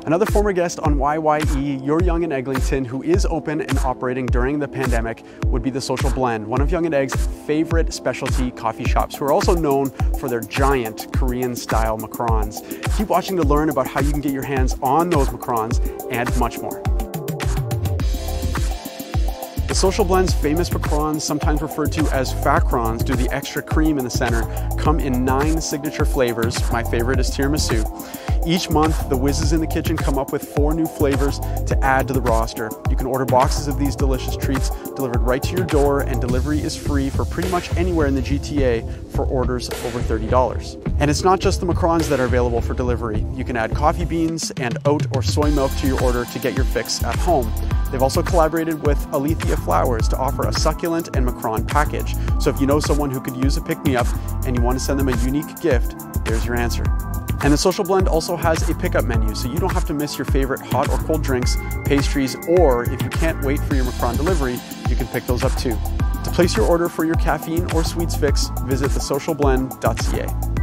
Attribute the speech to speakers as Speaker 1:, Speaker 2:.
Speaker 1: Another former guest on YYE, Your Yonge and Eglinton, who is open and operating during the pandemic, would be the Social Blend, one of Yonge and Egg's favorite specialty coffee shops, who are also known for their giant Korean-style macarons. Keep watching to learn about how you can get your hands on those macarons and much more. The Social Blend's famous macarons, sometimes referred to as facrons due to the extra cream in the center, come in 9 signature flavors. My favorite is tiramisu. Each month, the whizzes in the kitchen come up with 4 new flavors to add to the roster. You can order boxes of these delicious treats delivered right to your door, and delivery is free for pretty much anywhere in the GTA for orders over $30. And it's not just the macarons that are available for delivery. You can add coffee beans and oat or soy milk to your order to get your fix at home. They've also collaborated with Alethea Flowers to offer a succulent and macaron package. So if you know someone who could use a pick-me-up and you want to send them a unique gift, there's your answer. And the Social Blend also has a pickup menu, so you don't have to miss your favorite hot or cold drinks, pastries, or if you can't wait for your macaron delivery, you can pick those up too. To place your order for your caffeine or sweets fix, visit thesocialblend.ca.